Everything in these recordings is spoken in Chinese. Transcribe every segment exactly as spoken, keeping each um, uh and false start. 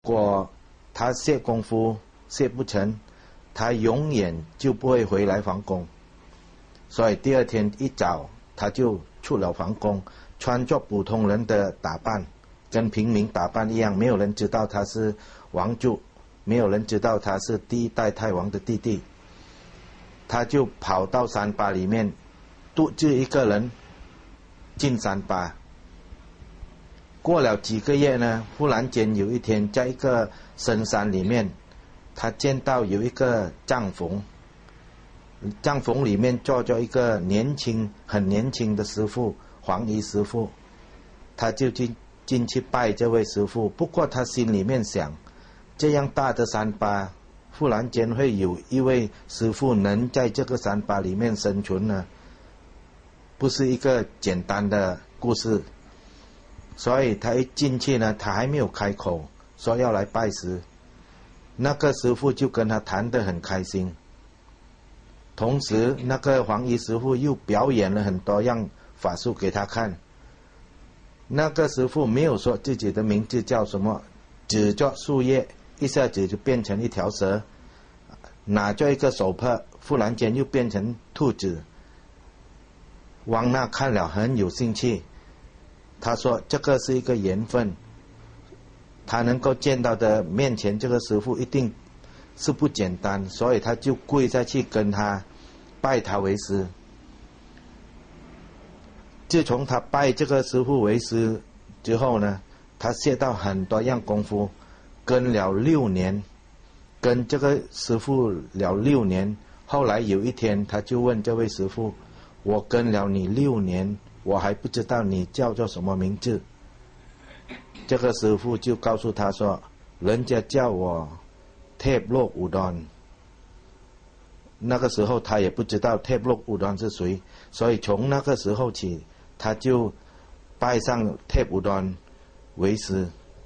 果他卸功夫卸不成，他永远就不会回来皇宫。所以第二天一早，他就出了皇宫，穿着普通人的打扮，跟平民打扮一样，没有人知道他是王族，没有人知道他是第一代太王的弟弟。他就跑到山坝里面，独自一个人进山坝。过了几个月呢，忽然间有一天，在一个深山里面，他见到有一个帐篷，帐篷里面坐着一个年轻很年轻的师傅，黄衣师傅。他就进进去拜这位师傅，不过他心里面想，这样大的山坝，忽然间会有一位师傅能在这个山坝里面生存呢，不是一个简单的故事。所以他一进去呢，他还没有开口说要来拜师，那个师傅就跟他谈得很开心。同时那个黄衣师傅又表演了很多样法术给他看。那个师傅没有说自己的名字叫什么，指着树叶一下子就变成一条蛇，拿着一个手帕忽然间又变成兔子。汪娜看了很有兴趣，他说这个是一个缘分，他能够见到的面前这个师傅一定是不简单，所以他就跪下去跟他拜他为师。自从他拜这个师傅为师之后呢，他学到很多样功夫，跟了六年，跟这个师傅了六年。后来有一天他就问这位师傅，我跟了你六年，我还不知道你叫做什么名字。这个师傅就告诉他说，人家叫我เทพโลกอุดร。那个时候他也不知道เทพโลกอุดร是谁，所以从那个时候起，他就拜上เทพอุดร为师。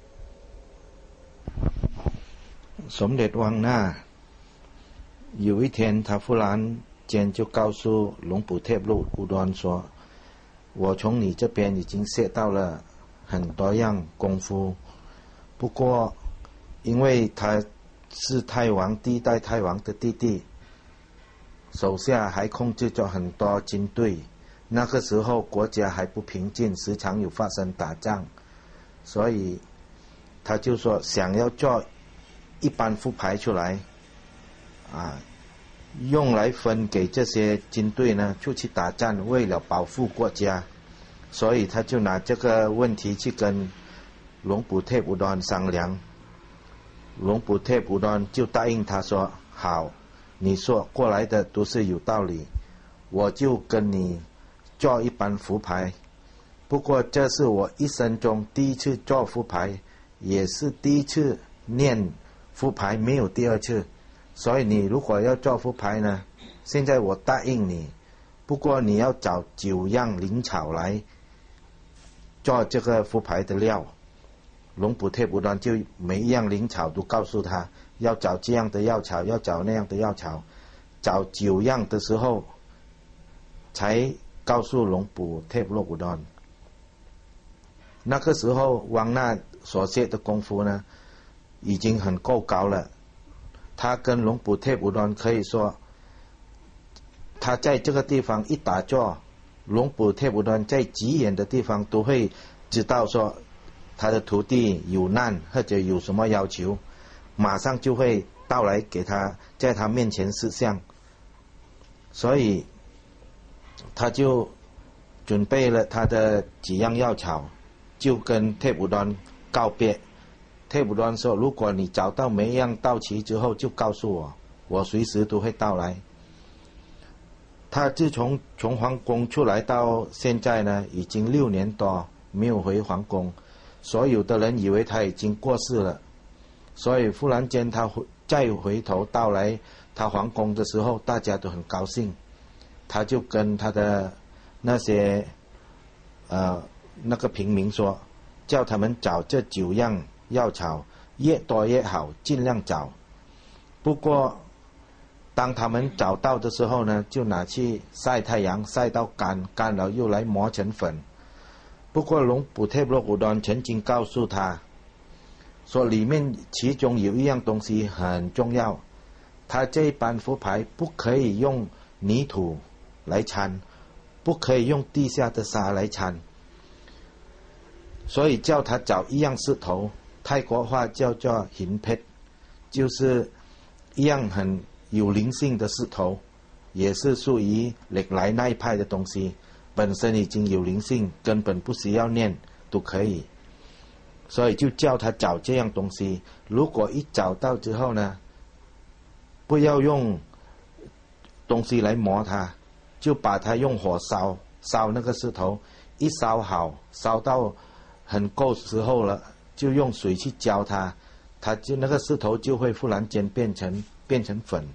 สมเด็จวังหน้า有一天，他忽然间就告诉龙普เทพโลกอุดร说，我从你这边已经学到了很多样功夫，不过因为他是太王第一代太王的弟弟，手下还控制着很多军队，那个时候国家还不平静，时常有发生打仗，所以他就说想要做一般副牌出来啊，用来分给这些军队呢出去打仗，为了保护国家。所以他就拿这个问题去跟龙普เทพอุดร商量。龙普เทพอุดร就答应他说，好，你说过来的都是有道理，我就跟你做一般符牌。不过这是我一生中第一次做符牌，也是第一次念符牌，没有第二次。所以你如果要做符牌呢，现在我答应你，不过你要找九样灵草来做这个符牌的料。龙普เทพอุดร就每一样灵草都告诉他要找这样的药草，要找那样的药草，找九样的时候才告诉龙普เทพโลกอุดร。那个时候汪娜所学的功夫呢已经很够高了，他跟龙普เทพอุดร可以说，他在这个地方一打坐，龙普เทพอุดร在极远的地方都会知道说他的徒弟有难或者有什么要求，马上就会到来给他，在他面前示相。所以他就准备了他的几样药草，就跟เทพอุดร告别。เทพอุดร说，如果你找到每一样到齐之后就告诉我，我随时都会到来。他自从从皇宫出来到现在呢，已经六年多没有回皇宫，所有的人以为他已经过世了，所以忽然间他再回头到来他皇宫的时候，大家都很高兴。他就跟他的那些呃那个平民说，叫他们找这九样药草，越多越好，尽量找。不过当他们找到的时候呢，就拿去晒太阳，晒到干，干了又来磨成粉。不过龙普เทพโลกอุดร曾经告诉他， 说里面其中有一样东西很重要，他这一班佛牌不可以用泥土来掺，不可以用地下的沙来掺，所以叫他找一样石头，泰国话叫做หินเพชร，就是一样很有灵性的石头，也是属于历来那一派的东西，本身已经有灵性，根本不需要念都可以。所以就叫他找这样东西，如果一找到之后呢，不要用东西来磨它，就把它用火烧，烧那个石头，一烧好，烧到很够时候了，就用水去浇它，它就那个石头就会忽然间变成变成粉。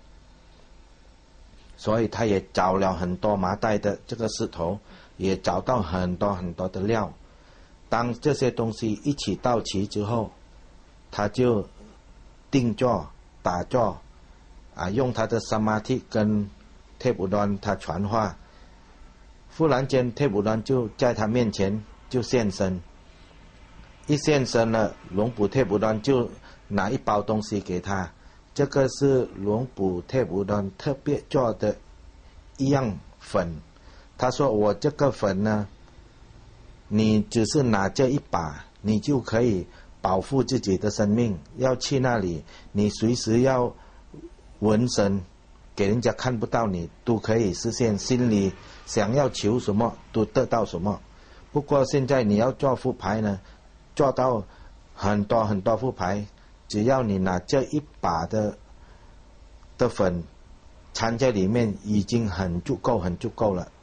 所以他也找了很多麻袋的这个石头，也找到很多很多的料。当这些东西一起到齐之后，他就定坐打坐啊，用他的萨玛提跟贴补端他传话。忽然间贴补端就在他面前就现身，一现身了，龙ปู่贴补端就拿一包东西给他，这个是龙ปู่贴补端特别做的一样粉。他说我这个粉呢，你只是拿这一把，你就可以保护自己的生命。要去那里，你随时要纹身，给人家看不到你，都可以实现心里想要求什么都得到什么。不过现在你要做佛牌呢，做到很多很多佛牌，只要你拿这一把的的粉掺在里面，已经很足够很足够了。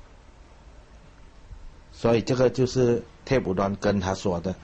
所以这个就是贴补端跟他说的。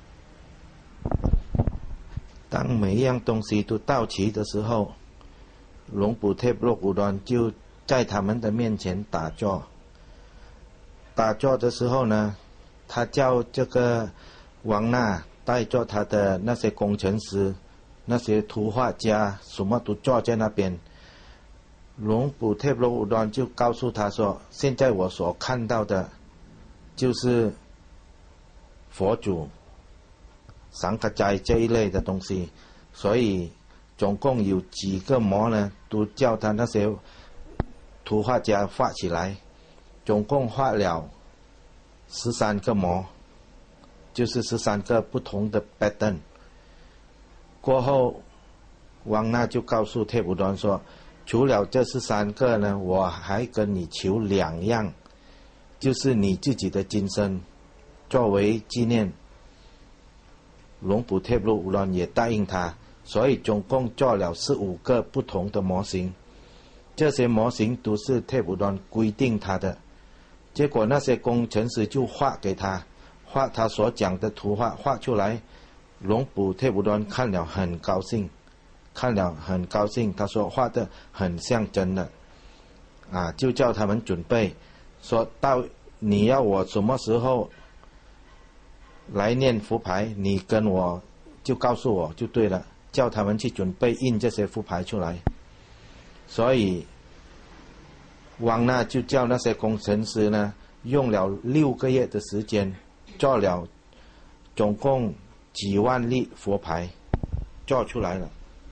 当每一样东西都到齐的时候，龙ปู่贴补端就在他们的面前打坐。打坐的时候呢，他叫这个王娜带着他的那些工程师、那些图画家，什么都坐在那边。龙ปู่贴补端就告诉他说：“现在我所看到的，就是佛祖、三卡斋这一类的东西，所以总共有几个模呢？都叫他那些图画家画起来，总共画了十三个模，就是十三个不同的 pattern。过后，王娜就告诉贴补端说，除了这十三个呢，我还跟你求两样。就是你自己的今生，作为纪念。龙ปู่贴补端也答应他，所以总共做了十五个不同的模型。这些模型都是贴补端规定他的。结果那些工程师就画给他，画他所讲的图画，画出来。龙ปู่贴补端看了很高兴，看了很高兴，他说画的很像真的，啊，就叫他们准备。说到你要我什么时候来念佛牌，你跟我就告诉我就对了，叫他们去准备印这些佛牌出来。所以王娜就叫那些工程师呢，用了六个月的时间，做了总共几万粒佛牌，做出来了。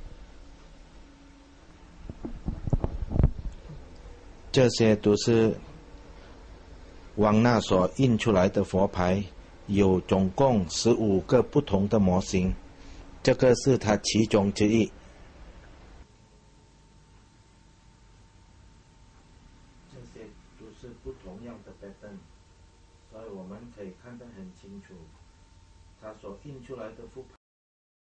这些都是王娜所印出来的佛牌，有总共十五个不同的模型，这个是它其中之一。这些都是不同样的 pattern， 所以我们可以看得很清楚，它所印出来的佛牌。